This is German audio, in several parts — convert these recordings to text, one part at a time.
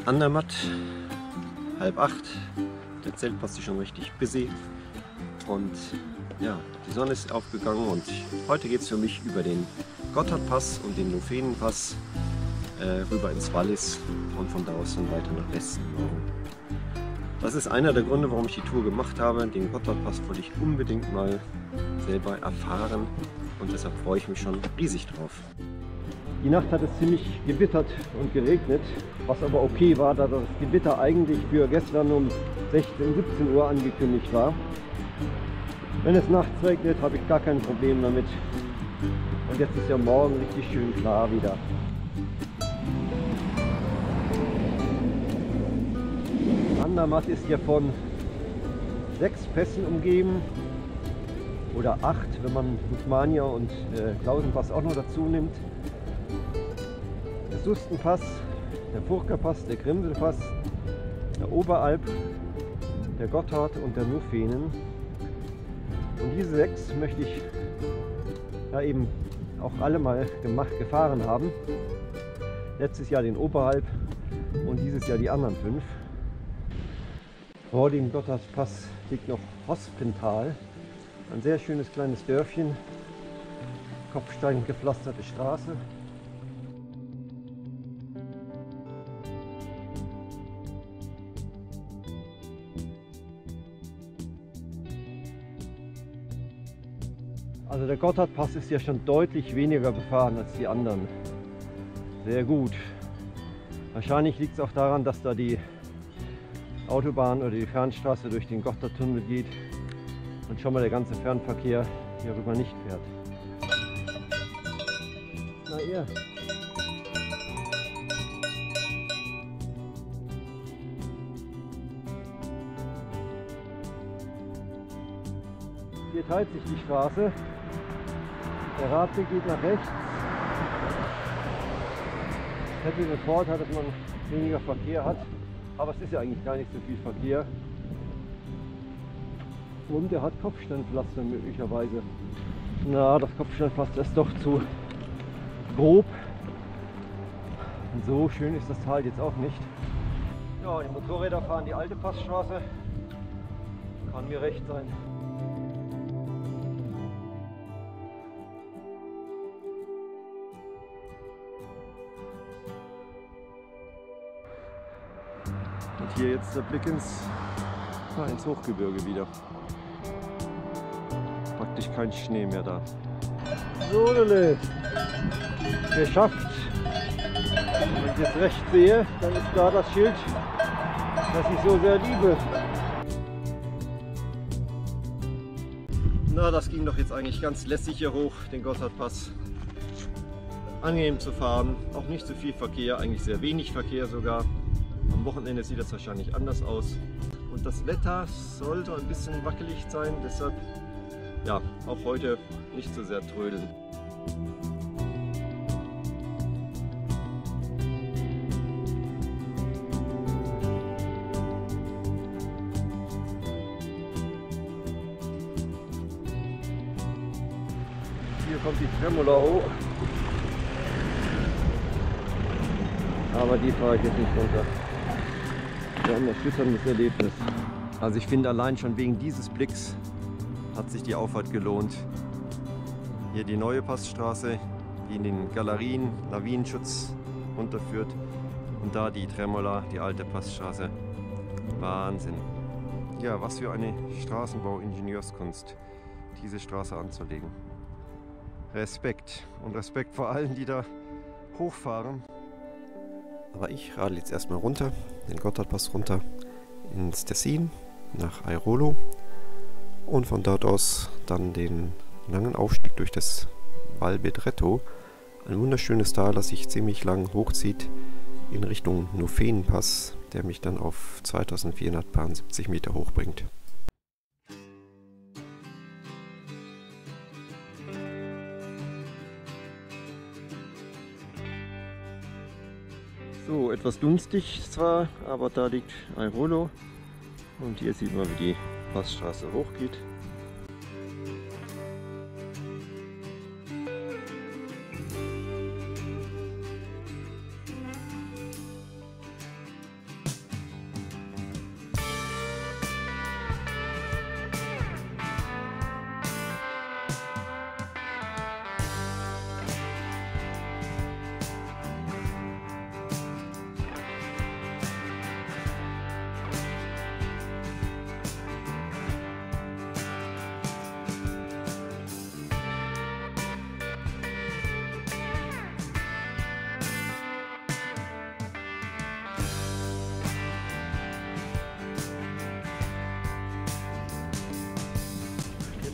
Andermatt, 7:30. Der Zeltpass ist schon richtig busy. Und ja, die Sonne ist aufgegangen und heute geht es für mich über den Gotthardpass und den Nofenenpass rüber ins Wallis und von da aus dann weiter nach Westen morgen. Das ist einer der Gründe, warum ich die Tour gemacht habe. Den Gotthardpass wollte ich unbedingt mal selber erfahren und deshalb freue ich mich schon riesig drauf. Die Nacht hat es ziemlich gewittert und geregnet, was aber okay war, da das Gewitter eigentlich für gestern um 16, 17 Uhr angekündigt war. Wenn es nachts regnet, habe ich gar kein Problem damit. Und jetzt ist ja morgen richtig schön klar wieder. Andermatt ist ja von 6 Pässen umgeben oder 8, wenn man Gutmania und Klausenpass auch noch dazu nimmt. Der Sustenpass, der Furka-Pass, der Grimselpass, der Oberalp, der Gotthard und der Nofenen. Und diese 6 möchte ich ja eben auch alle mal gefahren haben. Letztes Jahr den Oberalp und dieses Jahr die anderen 5. Vor dem Gotthardpass liegt noch Hospental, ein sehr schönes kleines Dörfchen, Kopfstein gepflasterte Straße. Also der Gotthardpass ist ja schon deutlich weniger befahren als die anderen. Sehr gut. Wahrscheinlich liegt es auch daran, dass da die Autobahn oder die Fernstraße durch den Gotthardtunnel geht und schon mal der ganze Fernverkehr hier rüber nicht fährt. Na ihr. Hier teilt sich die Straße. Der Radweg geht nach rechts. Das hätte den Vorteil, dass man weniger Verkehr hat. Aber es ist ja eigentlich gar nicht so viel Verkehr. Und er hat Kopfsteinpflaster möglicherweise. Na, das Kopfsteinpflaster ist doch zu grob. Und so schön ist das Tal jetzt auch nicht. Ja, die Motorräder fahren die alte Passstraße. Kann mir recht sein. Und hier jetzt der Blick ins Hochgebirge wieder. Praktisch kein Schnee mehr da. So, geschafft. Wenn ich jetzt rechts sehe, dann ist da das Schild, das ich so sehr liebe. Na, das ging doch jetzt eigentlich ganz lässig hier hoch, den Gotthardpass. Angenehm zu fahren, auch nicht so viel Verkehr, eigentlich sehr wenig Verkehr sogar. Am Wochenende sieht das wahrscheinlich anders aus. Und das Wetter sollte ein bisschen wackelig sein, deshalb ja, auch heute nicht so sehr trödeln. Hier kommt die Tremula hoch. Aber die fahre ich jetzt nicht runter. Ein erschütterndes Erlebnis. Also ich finde, allein schon wegen dieses Blicks hat sich die Auffahrt gelohnt. Hier die neue Passstraße, die in den Galerien, Lawinenschutz runterführt. Und da die Tremula, die alte Passstraße. Wahnsinn. Ja, was für eine Straßenbau-Ingenieurskunst, diese Straße anzulegen. Respekt. Und Respekt vor allen, die da hochfahren. Aber ich radel jetzt erstmal runter, den Gotthardpass runter ins Tessin, nach Airolo und von dort aus dann den langen Aufstieg durch das Val Bedretto. Ein wunderschönes Tal, das sich ziemlich lang hochzieht in Richtung Nofenenpass, der mich dann auf 2470 Meter hochbringt. So, etwas dunstig zwar, aber da liegt Airolo und hier sieht man, wie die Passstraße hochgeht.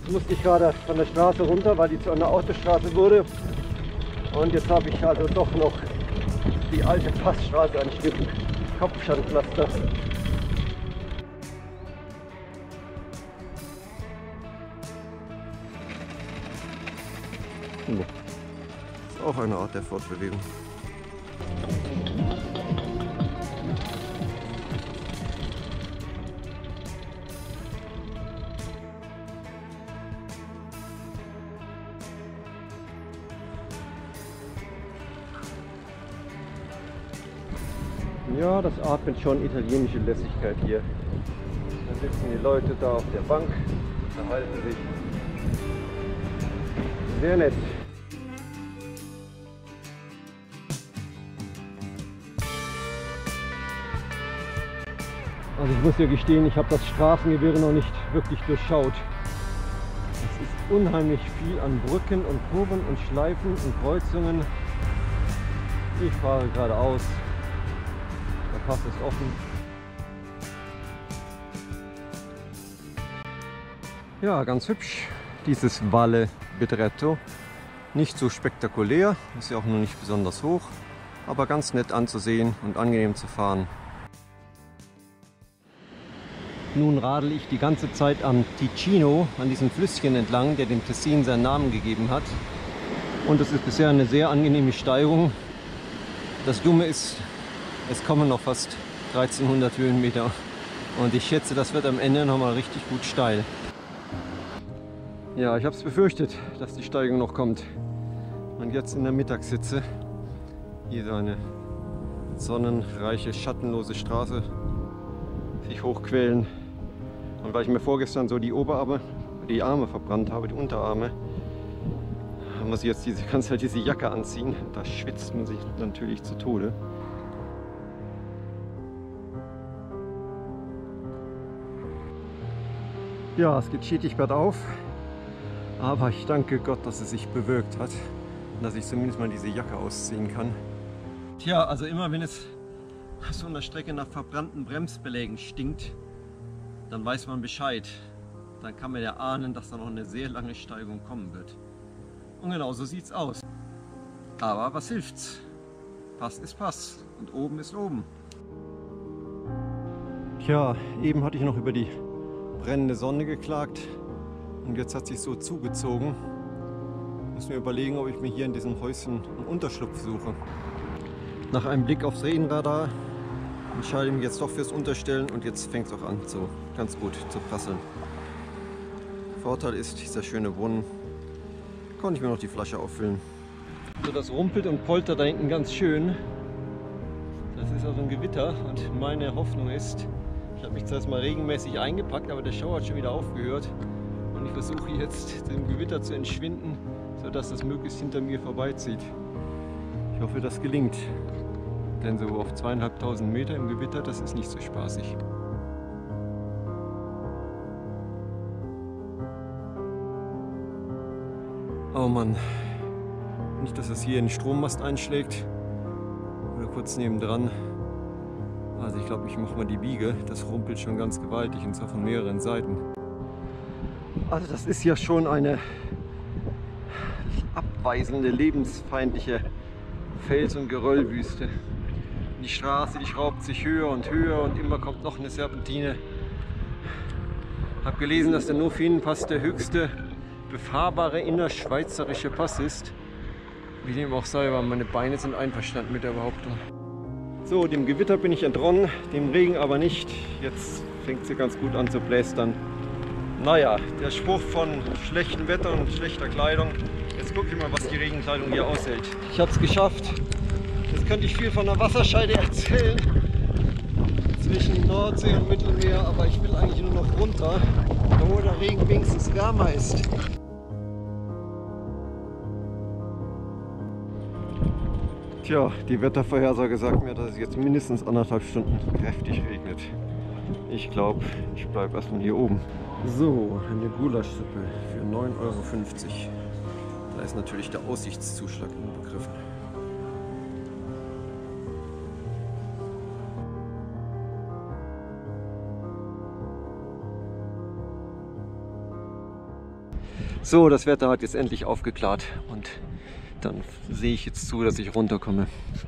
Jetzt musste ich gerade von der Straße runter, weil die zu einer Autostraße wurde. Und jetzt habe ich also doch noch die alte Passstraße ein Stück Kopfsteinpflaster. Ist auch eine Art der Fortbewegung. Ja, das atmet schon italienische Lässigkeit hier. Da sitzen die Leute da auf der Bank, unterhalten sich. Sehr nett. Also ich muss ja gestehen, ich habe das Straßengewirr noch nicht wirklich durchschaut. Es ist unheimlich viel an Brücken und Kurven und Schleifen und Kreuzungen. Ich fahre geradeaus. Der Pass ist offen. Ja, ganz hübsch. Dieses Valle Bedretto. Nicht so spektakulär, ist ja auch noch nicht besonders hoch, aber ganz nett anzusehen und angenehm zu fahren. Nun radel ich die ganze Zeit am Ticino, an diesem Flüsschen entlang, der dem Tessin seinen Namen gegeben hat. Und es ist bisher eine sehr angenehme Steigung. Das Dumme ist, es kommen noch fast 1300 Höhenmeter und ich schätze, das wird am Ende nochmal richtig gut steil. Ja, ich habe es befürchtet, dass die Steigung noch kommt. Und jetzt in der Mittagshitze, hier so eine sonnenreiche, schattenlose Straße, sich hochquälen. Und weil ich mir vorgestern so die Arme verbrannt habe, die Unterarme, muss ich jetzt diese ganze Zeit diese Jacke anziehen. Da schwitzt man sich natürlich zu Tode. Ja, es geht stetig bergauf, aber ich danke Gott, dass es sich bewölkt hat und dass ich zumindest mal diese Jacke ausziehen kann. Tja, also immer wenn es auf so einer Strecke nach verbrannten Bremsbelägen stinkt, dann weiß man Bescheid. Dann kann man ja ahnen, dass da noch eine sehr lange Steigung kommen wird. Und genau so sieht es aus. Aber was hilft's? Pass ist Pass und oben ist oben. Tja, eben hatte ich noch über die brennende Sonne geklagt und jetzt hat sich so zugezogen. Ich muss mir überlegen, ob ich mir hier in diesem Häuschen einen Unterschlupf suche. Nach einem Blick aufs Regenradar entscheide ich mich jetzt doch fürs Unterstellen und jetzt fängt es auch an, so ganz gut zu prasseln. Vorteil ist, dieser schöne Brunnen, konnte ich mir noch die Flasche auffüllen. So, das rumpelt und poltert da hinten ganz schön. Das ist also ein Gewitter und meine Hoffnung ist, ich habe mich zuerst mal regenmäßig eingepackt, aber der Schauer hat schon wieder aufgehört. Und ich versuche jetzt dem Gewitter zu entschwinden, sodass das möglichst hinter mir vorbeizieht. Ich hoffe, das gelingt. Denn so auf 2500 Meter im Gewitter, das ist nicht so spaßig. Oh Mann. Nicht, dass es hier in den Strommast einschlägt. Oder kurz nebendran. Also ich glaube, ich mache mal die Biege. Das rumpelt schon ganz gewaltig und zwar von mehreren Seiten. Also das ist ja schon eine abweisende, lebensfeindliche Fels- und Geröllwüste. Die Straße, die schraubt sich höher und höher und immer kommt noch eine Serpentine. Ich habe gelesen, dass der Nofienenpass der höchste befahrbare innerschweizerische Pass ist. Wie dem auch sei, aber meine Beine sind einverstanden mit der Behauptung. So, dem Gewitter bin ich entronnen, dem Regen aber nicht. Jetzt fängt sie ganz gut an zu blästern. Naja, der Spruch von schlechtem Wetter und schlechter Kleidung. Jetzt gucke ich mal, was die Regenkleidung hier aushält. Ich habe es geschafft. Jetzt könnte ich viel von der Wasserscheide erzählen. Zwischen Nordsee und Mittelmeer, aber ich will eigentlich nur noch runter, wo der Regen wenigstens wärmer ist. Tja, die Wettervorhersage sagt mir, dass es jetzt mindestens 1,5 Stunden kräftig regnet. Ich glaube, ich bleibe erstmal hier oben. So, eine Gulaschsuppe für 9,50 €. Da ist natürlich der Aussichtszuschlag inbegriffen. So, das Wetter hat jetzt endlich aufgeklärt und dann sehe ich jetzt zu, dass ich runterkomme.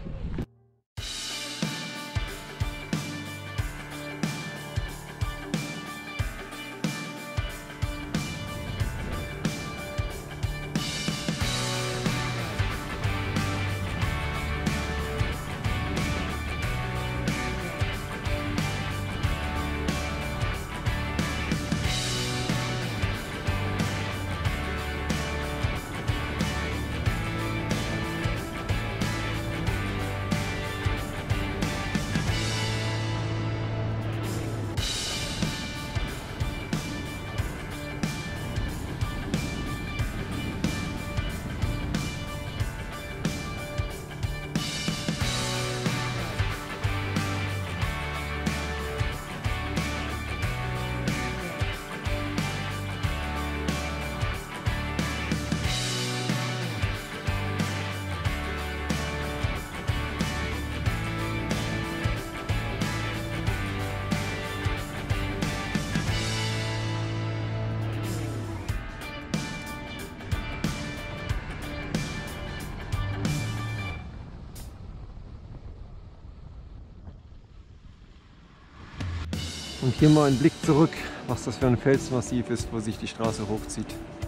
Und hier mal ein Blick zurück, was das für ein Felsmassiv ist, wo sich die Straße hochzieht.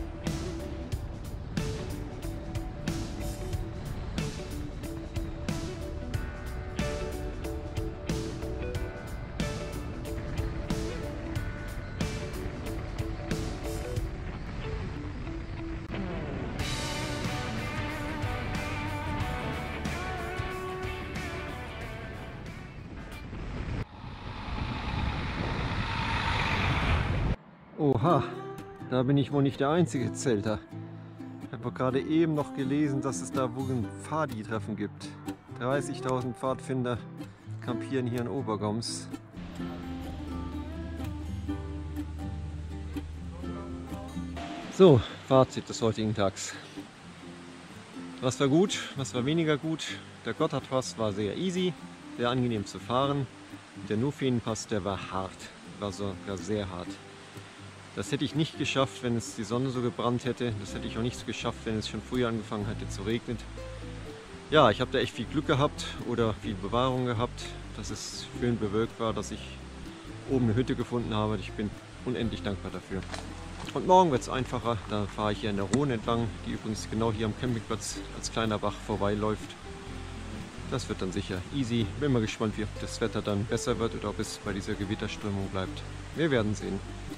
Oha, da bin ich wohl nicht der einzige Zelter. Ich habe gerade eben noch gelesen, dass es da wohl ein Pfadi-Treffen gibt. 30.000 Pfadfinder kampieren hier in Obergoms. So, Fazit des heutigen Tags. Was war gut, was war weniger gut? Der Gotthardpass war sehr easy, sehr angenehm zu fahren. Der Nufenpass, der war hart, war sogar sehr hart. Das hätte ich nicht geschafft, wenn es die Sonne so gebrannt hätte. Das hätte ich auch nicht geschafft, wenn es schon früher angefangen hätte zu regnen. Ja, ich habe da echt viel Glück gehabt oder viel Bewahrung gehabt, dass es schön bewölkt war, dass ich oben eine Hütte gefunden habe. Ich bin unendlich dankbar dafür. Und morgen wird es einfacher. Da fahre ich hier in der Rhone entlang, die übrigens genau hier am Campingplatz als kleiner Bach vorbeiläuft. Das wird dann sicher easy. Bin mal gespannt, wie das Wetter dann besser wird oder ob es bei dieser Gewitterströmung bleibt. Wir werden sehen.